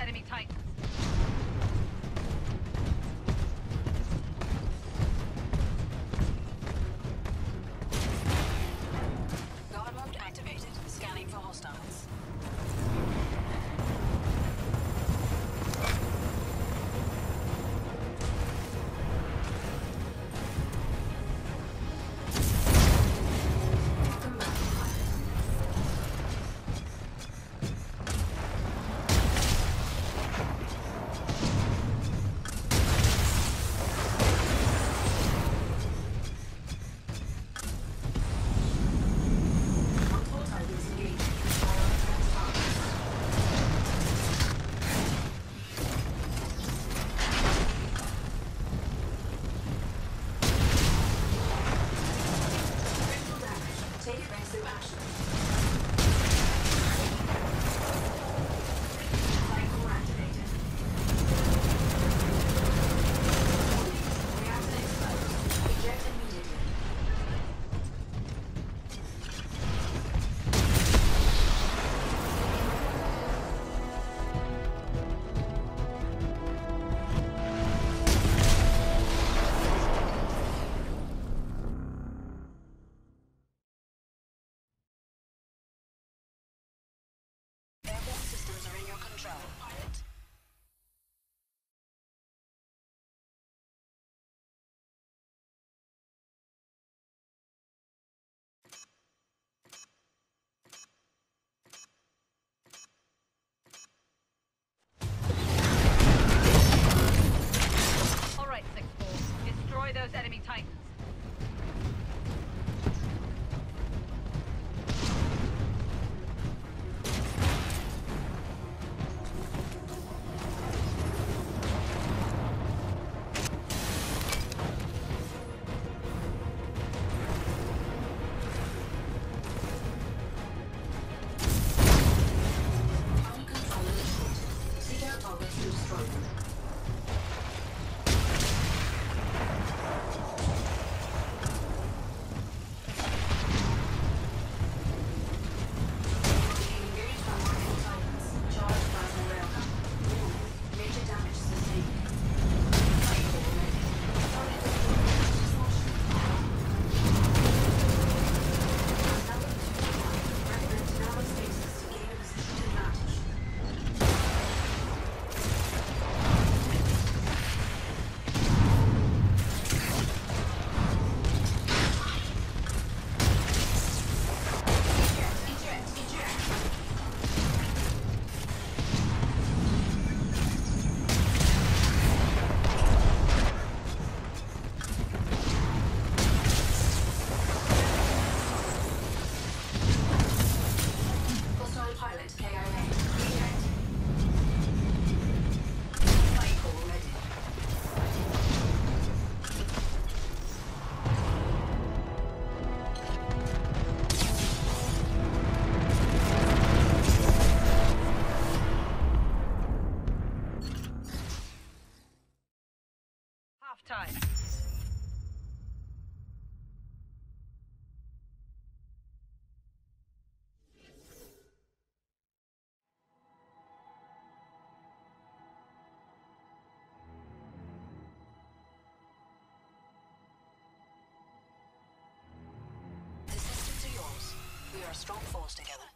enemy Titans. Guard mode activated. Scanning for hostiles. Take evasive action. Cycle activated. Reactor exposed. Eject immediately. Airborne systems are in your control, pilot. All right, 6-4. Destroy those enemy Titans. Only control initiated. Seek out targets to destroy them. Engaged by enemy Titans. Charge plasma railgun. Major damage sustained. Cycle ready. Solid deployment. Number 2-1. Recommend narrow spaces to gain a position advantage. Eject. Hostile pilot KIA. Eject. Cycle ready. Half-time. The systems are yours. We are a strong force together.